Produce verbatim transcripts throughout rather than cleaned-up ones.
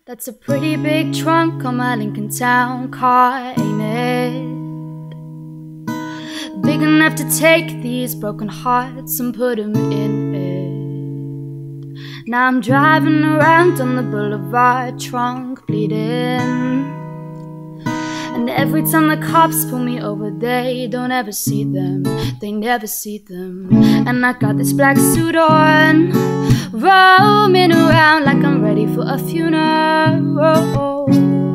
That's a pretty big trunk on my Lincoln Town car, ain't it? Big enough to take these broken hearts and put them in it. Now I'm driving around on the boulevard, trunk bleeding. And every time the cops pull me over, they don't ever see them, they never see them. And I got this black suit on, roaming around like I'm ready for a funeral.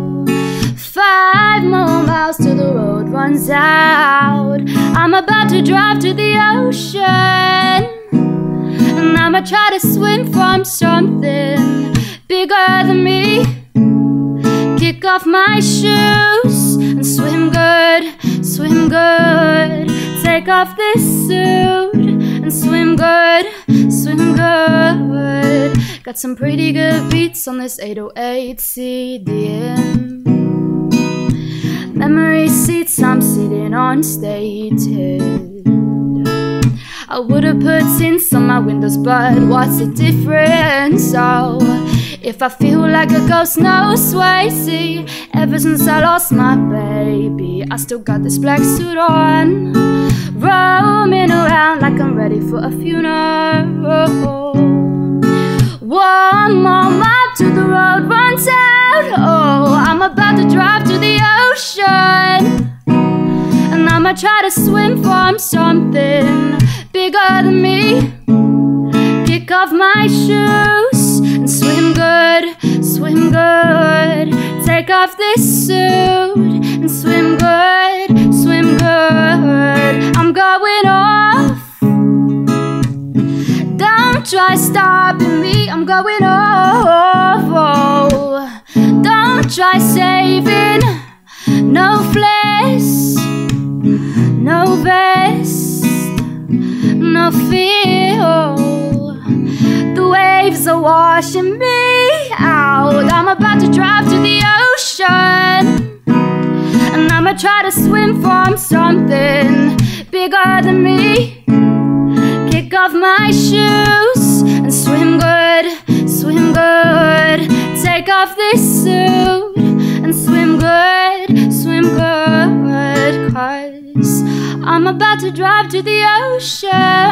Five more miles till the road runs out. I'm about to drive to the ocean, and I'ma try to swim from something bigger than me. Kick off my shoes and swim good, swim good. Take off this suit and swim good, swim good. Got some pretty good beats on this eight oh eight C D. Memory seats I'm sitting on stated. I would've put tints on my windows, but what's the difference? Oh, if I feel like a ghost, no sway. See, ever since I lost my baby, I still got this black suit on, roaming around like I'm ready for a funeral. One more mile to the road runs out. Oh, I'm about to drive to the ocean, and I'ma try to swim from something bigger than me. Kick off my shoes and swim good, swim good. Take off this suit and swim good, swim good. I'm going off. Don't try stopping me, I'm going off. Oh, don't try saving. No flesh, no vest, no fear. The waves are washing me out. I'm about to drive to the ocean, and I'ma try to swim from something bigger than me. Kick off my shoes and swim good, swim good. Take off this suit and swim good, swim good. Cause I'm about to drive to the ocean.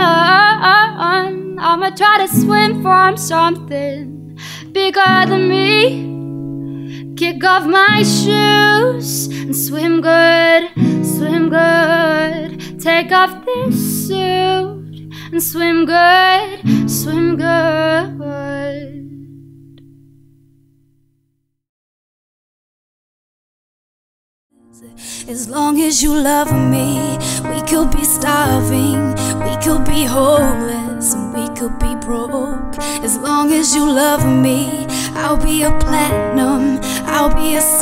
I'ma try to swim from something bigger than me. Kick off my shoes and swim good, swim good. Take off this suit and swim good, swim good. As long as you love me, we could be starving, we could be homeless, and we could be broke. As long as you love me, I'll be a platinum, I'll be a